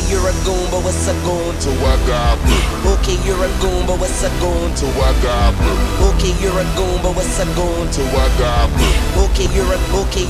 you're a goon, but what's a goon to a gobbler? Okay, you're a goon, but what's a goon to a gobbler? Okay, you're a goon, but what's a goon to a gobbler? Okay, you're a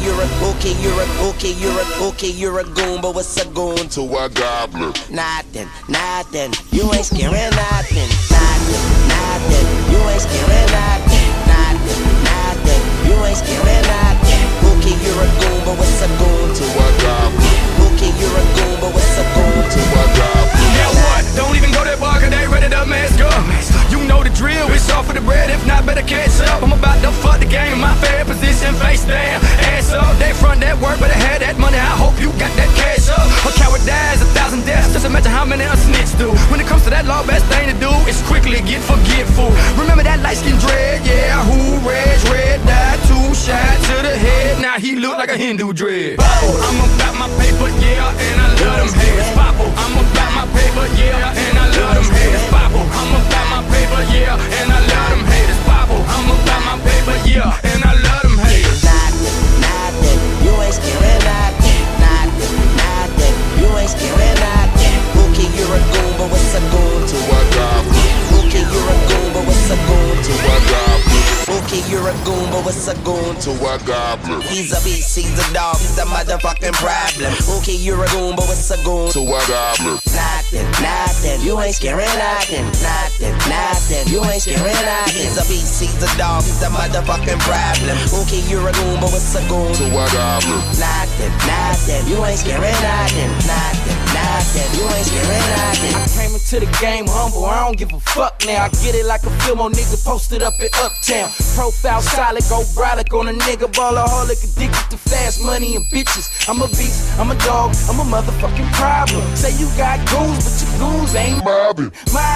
goon, but what's a goon to a gobbler? Nothing, you ain't scaring nothing. Nothing, you ain't scaring nothing. Nothing, you ain't scaring nothing. Okay, you're a goon, but what's a goon to a gobbler? Okay, you're a goon, but what's a goon to a gobbler? Now what? Don't even go that bar, cause they ready to mask up. You know the drill, it's all for the bread, if not better catch up. I'm about to fuck the game, my fair position, face down, ass up. They front that work, but I had that money, I hope you got that cash up. A coward dies, 1,000 deaths, just imagine how many a snitch do. When it comes to that law, best thing to do is quickly get forgetful. Remember that light-skinned dread, yeah, who red died, 2 shots to the head, now he look like a Hindu dread. I'm about my paper, yeah, and I love them haters. Popple, I'm about my paper, yeah, and I love them haters. Popple, I'm about my paper, yeah, and I love them haters. Popple, I'm about my paper, yeah, and I love them haters. Nothing, you ain't scaring nothing. Nothing, you ain't scaring nothing. Okay, you're a goon, but what's a goon to a gobbler? Okay, you're a goon, but what's a goon to a gobbler? Okay, you're a goon, but what's a goon to a gobbler? He's a beast, he's a dog, he's a motherfucking problem. Okay, you're a goon, but what's a goon to a gobbler? Nothing, you ain't scaring nothing. Nothing, you ain't scaring nothing. He's a beast, he's a dog, he's a motherfucking problem. Okay, you're a goon, but what's a goon to a gobbler? Nothing, you ain't scaring nothing. Nothing, you ain't scaring nothing. I came into the game humble, I don't give a fuck now. I get it like a film on nigga posted up in Uptown. Profile solid, go brolic on a nigga, ballaholic, addicted to fast money and bitches. I'm a beast, I'm a dog, I'm a motherfucking problem. Say you got goons, but your goons ain't mobbing.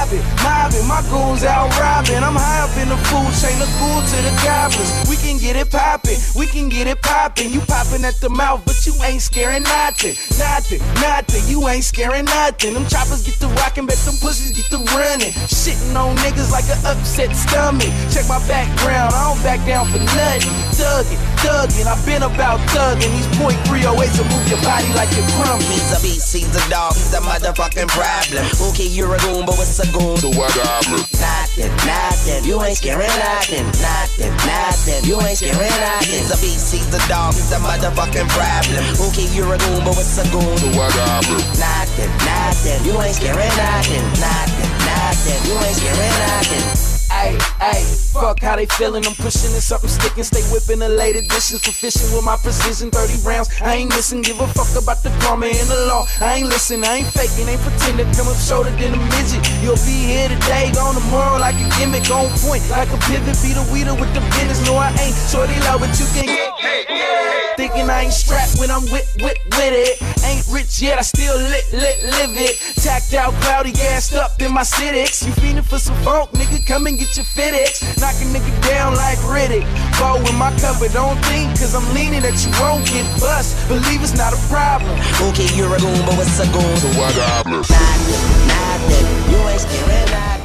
My goons out robbing. I'm high up in the food chain, the goon to the goblins. We can get it poppin', You poppin' at the mouth, but you ain't scaring nothing. Nothing, you ain't scaring nothing. Them choppers get to rockin', bet them pussies get to running. Shitting on niggas like an upset stomach. Check my background, I don't back down for nothing. Thuggin', I've been about thuggin'. These .308s will move your body like you're crumbling. He's a beast, he's a dog, he's a motherfucking problem. Okay, you're a goon, but what's a goon to a gobbler? Nothing, you ain't scaring nothing. Nothing, you ain't scaring nothing. He's a beast, he's a dog, he's a motherfucking problem. Okay, you're a goon, but what's a goon to a gobbler? Nothing, you ain't scaring nothing. Nothing, you ain't scaring nothing. Ayy, fuck how they feelin', I'm pushin' and something stickin'. Stay whippin' the late editions, proficient with my precision. 30 rounds, I ain't missin', give a fuck about the karma and the law. I ain't listen, I ain't faking, ain't pretending. Come up shorter than a midget. You'll be here today, gone tomorrow like a gimmick. On point, like a pivot, be the weeder with the business. No, I ain't shorty low, but you can get. Thinking I ain't strapped when I'm with it. Ain't rich yet, I still live it. Tacked out, cloudy, gassed up in my Civics. You feelin' for some funk, nigga, come and get your FedEx. Knock a nigga down like Riddick. Ball with my cover, don't think, cause I'm leaning that you won't get bust. Believe it's not a problem. Okay, you're a goon, but what's a goon to a gobbler? Nothing, you ain't scaring nothing.